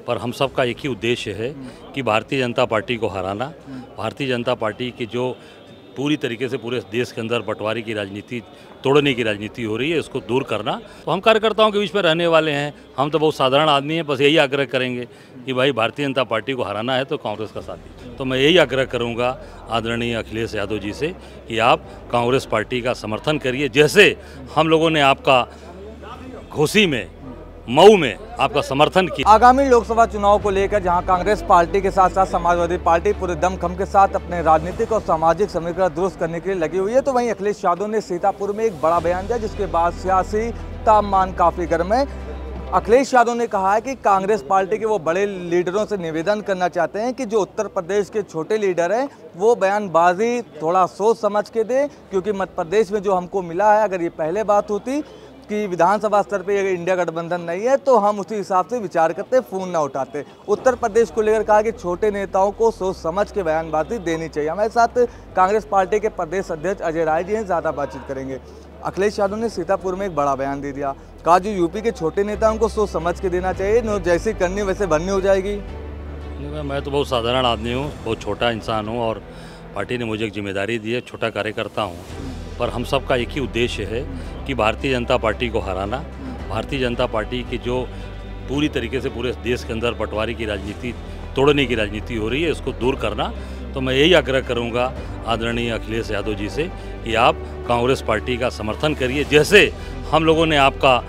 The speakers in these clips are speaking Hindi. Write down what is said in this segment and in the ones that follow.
पर हम सबका एक ही उद्देश्य है कि भारतीय जनता पार्टी को हराना। भारतीय जनता पार्टी की जो पूरी तरीके से पूरे देश के अंदर बंटवारे की राजनीति, तोड़ने की राजनीति हो रही है, इसको दूर करना। तो हम कार्यकर्ताओं के बीच में रहने वाले हैं, हम तो बहुत साधारण आदमी हैं, बस यही आग्रह करेंगे कि भाई भारतीय जनता पार्टी को हराना है तो कांग्रेस का साथ दीजिए। तो मैं यही आग्रह करूंगा आदरणीय अखिलेश यादव जी से कि आप कांग्रेस पार्टी का समर्थन करिए। जैसे हम लोगों ने आपका घोसी में, मऊ में आपका समर्थन किया। आगामी लोकसभा चुनाव को लेकर जहां कांग्रेस पार्टी के साथ साथ समाजवादी पार्टी पूरे दमखम के साथ अपने राजनीतिक और सामाजिक समीकरण दुरुस्त करने के लिए लगी हुई है, तो वहीं अखिलेश यादव ने सीतापुर में एक बड़ा बयान दिया, जिसके बाद सियासी तापमान काफी गर्म है। अखिलेश यादव ने कहा है कि कांग्रेस पार्टी के वो बड़े लीडरों से निवेदन करना चाहते हैं कि जो उत्तर प्रदेश के छोटे लीडर हैं वो बयानबाजी थोड़ा सोच समझ के दे, क्योंकि मध्य प्रदेश में जो हमको मिला है, अगर ये पहले बात होती कि विधानसभा स्तर पे अगर इंडिया गठबंधन नहीं है तो हम उसी हिसाब से विचार करते, फ़ोन ना उठाते। उत्तर प्रदेश को लेकर कहा कि छोटे नेताओं को सोच समझ के बयानबाजी देनी चाहिए। हमारे साथ कांग्रेस पार्टी के प्रदेश अध्यक्ष अजय राय जी हैं, ज़्यादा बातचीत करेंगे। अखिलेश यादव ने सीतापुर में एक बड़ा बयान दे दिया, कहा जो यूपी के छोटे नेताओं को सोच समझ के देना चाहिए, जैसी करनी वैसे भरनी हो जाएगी। मैं तो बहुत साधारण आदमी हूँ, बहुत छोटा इंसान हूँ और पार्टी ने मुझे एक जिम्मेदारी दी है, छोटा कार्यकर्ता हूँ, पर हम सबका एक ही उद्देश्य है कि भारतीय जनता पार्टी को हराना। भारतीय जनता पार्टी की जो पूरी तरीके से पूरे देश के अंदर बंटवारे की राजनीति, तोड़ने की राजनीति हो रही है, इसको दूर करना। तो मैं यही आग्रह करूंगा आदरणीय अखिलेश यादव जी से कि आप कांग्रेस पार्टी का समर्थन करिए। जैसे हम लोगों ने आपका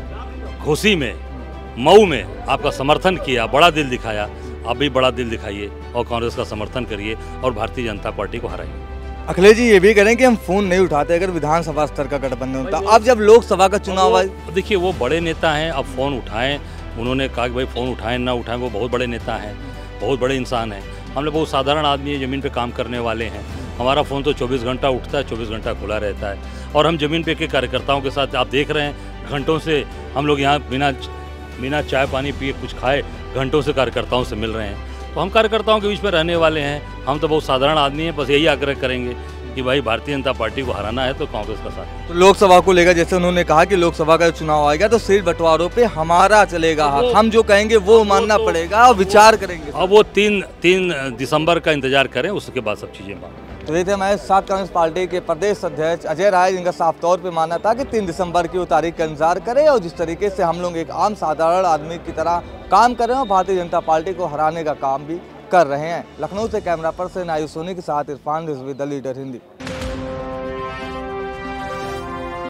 घोसी में, मऊ में आपका समर्थन किया, बड़ा दिल दिखाया, आप भी बड़ा दिल दिखाइए और कांग्रेस का समर्थन करिए और भारतीय जनता पार्टी को हराइए। अखिलेश जी ये भी करें कि हम फ़ोन नहीं उठाते अगर विधानसभा स्तर का गठबंधन होता। अब जब लोकसभा का चुनाव आए, देखिए वो बड़े नेता हैं, अब फ़ोन उठाएं। उन्होंने कहा कि भाई फ़ोन उठाएं ना उठाएं, वो बहुत बड़े नेता हैं, बहुत बड़े इंसान हैं। हम लोग बहुत साधारण आदमी हैं, ज़मीन पे काम करने वाले हैं। हमारा फ़ोन तो 24 घंटा उठता है, 24 घंटा खुला रहता है और हम ज़मीन पे के कार्यकर्ताओं के साथ, आप देख रहे हैं घंटों से हम लोग यहाँ बिना चाय पानी पिए कुछ खाए घंटों से कार्यकर्ताओं से मिल रहे हैं। तो हम कार्यकर्ताओं के बीच में रहने वाले हैं, हम तो बहुत साधारण आदमी हैं, बस यही आग्रह करेंगे कि भाई भारतीय जनता पार्टी को हराना है तो कांग्रेस का साथ। तो लोकसभा को लेकर जैसे उन्होंने कहा कि लोकसभा का चुनाव आएगा तो सीट बंटवारों पे हमारा चलेगा, हम जो कहेंगे वो मानना पड़ेगा और विचार करेंगे। अब वो 3 दिसंबर का इंतजार करें, उसके बाद सब चीज़ें बात। तो ये थे हमारे साथ कांग्रेस पार्टी के प्रदेश अध्यक्ष अजय राय, जिनका साफ तौर पे मानना था कि 3 दिसंबर की वो तारीख का इंतजार करें और जिस तरीके से हम लोग एक आम साधारण आदमी की तरह काम कर रहे हैं और भारतीय जनता पार्टी को हराने का काम भी कर रहे हैं। लखनऊ से कैमरा पर्सन आयुष सोनी के साथ इरफान रिजवी, द लीडर हिंदी।